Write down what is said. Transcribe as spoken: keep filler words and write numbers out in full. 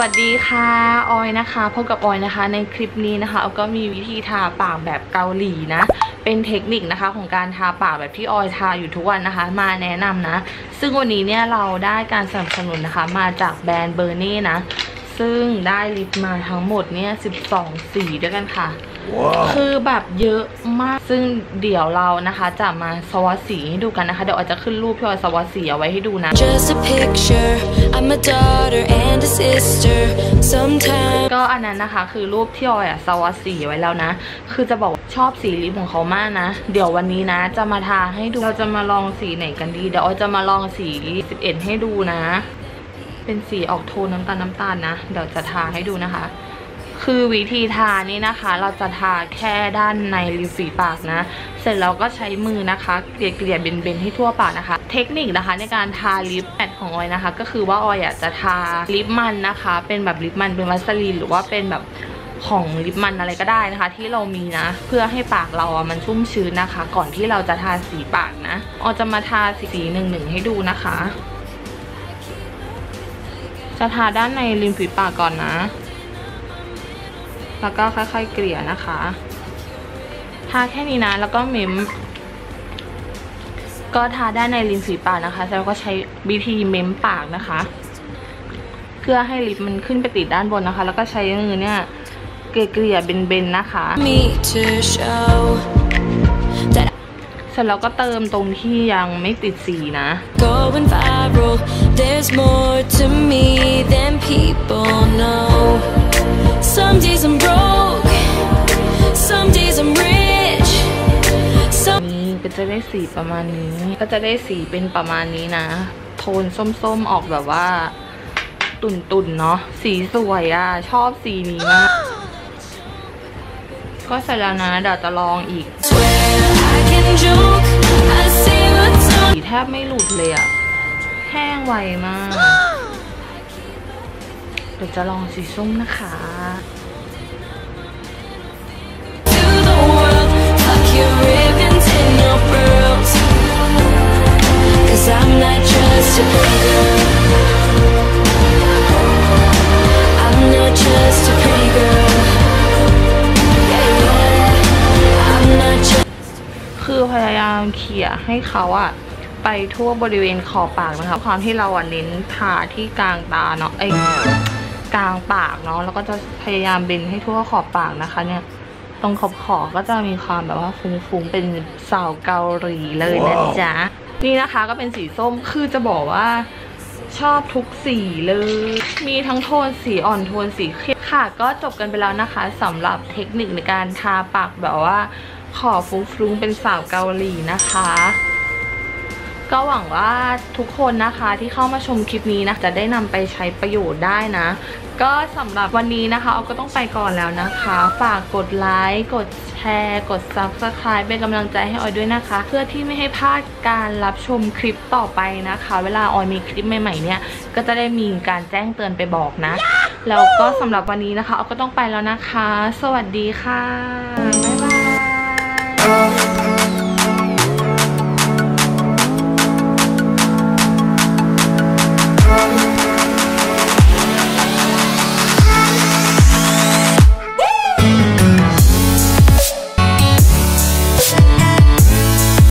วัสดีค่ะออยนะคะพบกับออยนะคะในคลิปนี้นะคะออยก็มีวิธีทาปากแบบเกาหลีนะเป็นเทคนิคนะคะของการทาปากแบบที่ออยทาอยู่ทุกวันนะคะมาแนะนำนะซึ่งวันนี้เนี่ยเราได้การสนับสนุนนะคะมาจากแบรนด์เบอร์เน่นะซึ่งได้ลิปมาทั้งหมดเนี่ยสิบสองสีด้วยกันค่ะ wow. คือแบบเยอะมากซึ่งเดี๋ยวเรานะคะจะมาสวอตสีให้ดูกันนะคะเดี๋ยวออยจะขึ้นรูปที่ออยสวอตสีเอาไว้ให้ดูนะ Just a picture, I'm a daughter and a sister. Sometimes ก็อันนั้นนะคะคือรูปที่ออยอะสวอตสีไว้แล้วนะคือจะบอกชอบสีลิปของเขามากนะเดี๋ยววันนี้นะจะมาทาให้ดูเราจะมาลองสีไหนกันดีเดี๋ยวออยจะมาลองสีสิบเอ็ดให้ดูนะเป็นสีออกโทนน้ำตาลน้ำตาลนะเดี๋ยวจะทาให้ดูนะคะคือวิธีทานี่นะคะเราจะทาแค่ด้านในริมฝีปากนะเสร็จแล้วก็ใช้มือนะคะเกลี่ยเกลี่ยเบนๆให้ทั่วปากนะคะเทคนิคนะคะในการทาลิปแอดของออยนะคะก็คือว่าออยอยากจะทาลิปมันนะคะเป็นแบบลิปมันเป็นวัสลีนหรือว่าเป็นแบบของลิปมันอะไรก็ได้นะคะที่เรามีนะเพื่อให้ปากเราอ่ะมันชุ่มชื้นนะคะก่อนที่เราจะทาสีปากนะออยจะมาทาสีหนึ่งหนึ่งให้ดูนะคะจะทาด้านในริมฝีปากก่อนนะแล้วก็ค่อยๆเกลี่ยนะคะทาแค่นี้นะแล้วก็เม้มก็ทาด้านในริมฝีปากนะคะแล้วก็ใช้วิธีเม้มปากนะคะเพื่อให้ลิปมันขึ้นไปติดด้านบนนะคะแล้วก็ใช้มือเนี่ยเกลี่ยเบนๆนะคะเสร็จแล้วก็เติมตรงที่ยังไม่ติดสีนะSome days I'm broke, some days I'm rich. นี่ก็จะได้สีประมาณนี้ก็จะได้สีเป็นประมาณนี้นะโทนส้มๆออกแบบว่าตุ่นๆเนาะสีสวยอ่ะชอบสีนี้มากก็เสร็จแล้วนะเดี๋ยวจะลองอีกสีแทบไม่หลุดเลยอ่ะแห้งไวมากเดี๋ยวจะลองสีส้มนะคะคือพยายามเขี่ยให้เขาอะไปทั่วบริเวณขอบปากนะคะความที่เราอ่ะเน้นทาที่กลางตาเนาะไอ้กลางปากเนาะแล้วก็จะพยายามเบนให้ทั่วขอบปากนะคะเนี่ยตรงขอบขอบก็จะมีความแบบว่าฟุ้งๆเป็นสาวเกาหลีเลยนะจ๊ะ wow. นี่นะคะก็เป็นสีส้มคือจะบอกว่าชอบทุกสีเลยมีทั้งโทนสีอ่อนโทนสีเข้มค่ะก็จบกันไปแล้วนะคะสำหรับเทคนิคในการทาปากแบบว่าขอบฟุ้งๆเป็นสาวเกาหลีนะคะก็หวังว่าทุกคนนะคะที่เข้ามาชมคลิปนี้นะจะได้นำไปใช้ประโยชน์ได้นะก็สำหรับวันนี้นะคะเอาก็ต้องไปก่อนแล้วนะคะฝากกดไลค์กดแชร์กด ซับสไครบ์ เป็นกำลังใจให้ออยด้วยนะคะเพื่อที่ไม่ให้พลาดการรับชมคลิปต่อไปนะคะเวลาออยมีคลิปใหม่ๆเนี่ยก็จะได้มีการแจ้งเตือนไปบอกนะแล้วก็สำหรับวันนี้นะคะเอาก็ต้องไปแล้วนะคะสวัสดีค่ะ